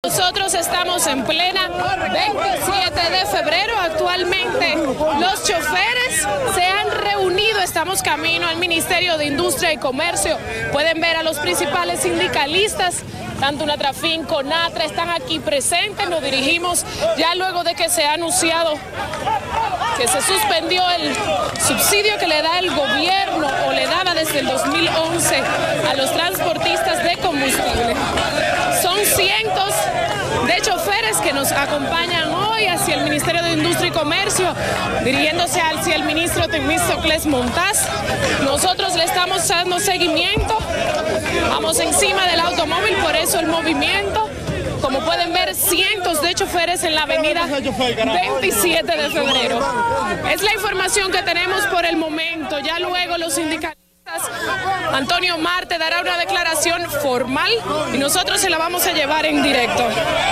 Nosotros estamos en plena 27 de febrero. Actualmente los choferes se han reunido. Estamos camino al Ministerio de Industria y Comercio. Pueden ver a los principales sindicalistas, tanto UNATRAFIN, CONATRA, están aquí presentes. Nos dirigimos ya luego de que se ha anunciado que se suspendió el subsidio que le da el gobierno o le daba desde el 2011 a los transportistas de combustible. Son cientos de choferes que nos acompañan hoy hacia el Ministerio de Industria y Comercio, dirigiéndose hacia el ministro Temístocles Montaz. Nosotros le estamos dando seguimiento, vamos encima del automóvil, por eso el movimiento. Como pueden ver, cientos de choferes en la avenida 27 de febrero. Es la información que tenemos por el momento. Ya luego los sindicalistas, Antonio Marte dará una declaración formal y nosotros se la vamos a llevar en directo.